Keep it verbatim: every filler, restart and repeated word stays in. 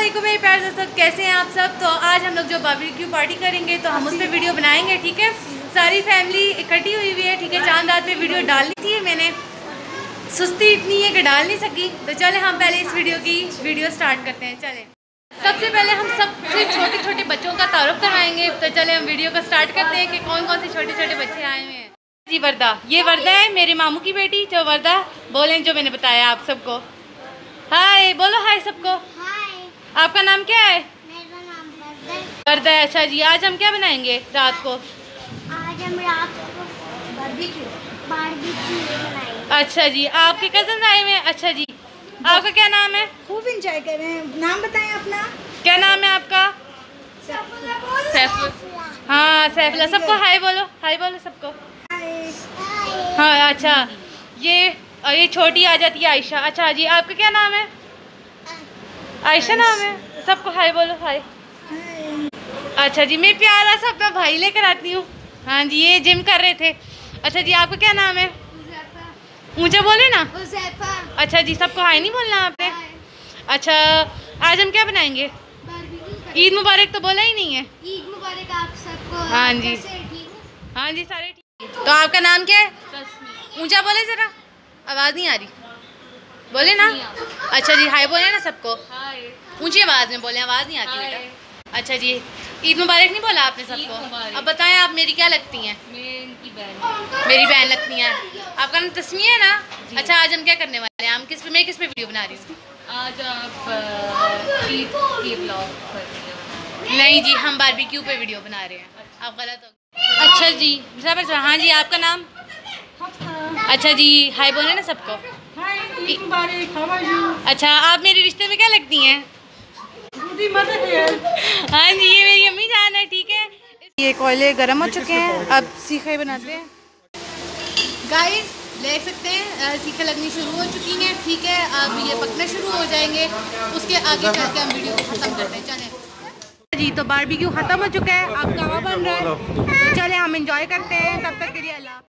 वालेकुम मेरे प्यारे दोस्तों, कैसे हैं आप सब। तो आज हम लोग जो बारबेक्यू पार्टी करेंगे तो हम उस पर वीडियो बनाएंगे, ठीक है। सारी फैमिली इकट्ठी हुई हुई है, ठीक है। चांद रात पे वीडियो डालनी थी, मैंने सुस्ती इतनी है कि डाल नहीं सकी। तो चले हम पहले इस वीडियो की वीडियो स्टार्ट करते हैं। चले सबसे पहले हम सबसे छोटे छोटे बच्चों का तारुफ करवाएंगे। तो चले हम वीडियो को स्टार्ट करते हैं कि कौन कौन से छोटे छोटे बच्चे आए हुए हैं। जी वर्दा, ये वर्दा है मेरे मामू की बेटी। जो वर्दा बोलें जो मैंने बताया आप सबको। हाय बोलो, हाय सबको। हाय। आपका नाम क्या है? मेरा नाम वर्दा है। वर्दा है, अच्छा जी। आज हम क्या बनाएंगे रात को? आज हम रात को बारबेक्यू बारबेक्यू बनाएंगे। अच्छा जी, आपके कजन आए हुए हैं। अच्छा जी, आपका क्या नाम है? खूब एंजॉय कर रहे हैं। नाम बताएं अपना। क्या नाम है आपका? सैफ। हाँ सैफला। सबको हाय बोलो, हाय बोलो सबको। हाँ अच्छा, ये ये छोटी आ जाती है आयशा। अच्छा जी, आपका क्या नाम है? आयशा नाम है। सबको हाय बोलो, हाय। अच्छा जी, मैं प्यारा सा अपना भाई लेकर आती हूँ। हाँ जी, ये जिम कर रहे थे। अच्छा जी, आपका क्या नाम है? ऊंचा बोले ना। अच्छा जी, सबको हाय नहीं बोलना आपने। अच्छा, आज हम क्या बनाएंगे? ईद मुबारक तो बोला ही नहीं है। ईद मुबारक आप सबको। हाँ जी, हाँ जी, सारे ठीक। तो आपका नाम क्या है? ऊंचा बोले जरा, आवाज़ नहीं आ रही। बोले ना। अच्छा जी, हाय बोले ना सबको। ऊंची आवाज़ में बोले, आवाज़ नहीं आती बेटा। अच्छा जी, ईद मुबारक नहीं बोला आपने सबको। अब बताएं आप मेरी क्या लगती हैं? मेरी बहन लगती हैं। आपका नाम तस्मीया है ना? अच्छा, आज हम क्या करने वाले हैं? हम किस पे, मैं किस पे वीडियो बना रही हूँ? आज आप ईद की व्लॉग कर रहे हो? नहीं जी, हम बारबेक्यू पे वीडियो बना रहे हैं। आप गलत हो। अच्छा जी, जबर। हाँ जी, आपका नाम? अच्छा जी, हाय बोले ना सबको। अच्छा, आप मेरे रिश्ते में क्या लगती हैं? हाँ जी, ये मेरी अम्मी जान है, ठीक है। ये कोयले गर्म हो चुके हैं, अब सीखे बनाते हैं। गाइस देख सकते हैं सीखे लगनी शुरू हो चुकी हैं, ठीक है। अब ये पकने शुरू हो जाएंगे, उसके आगे चल के हम वीडियो को ख़त्म करते हैं। चलें जी, तो बारबेक्यू ख़त्म हो चुका है, अब कहाँ बन रहा है। तो चले हम इंजॉय करते हैं। तब तक के लिए अल्लाह।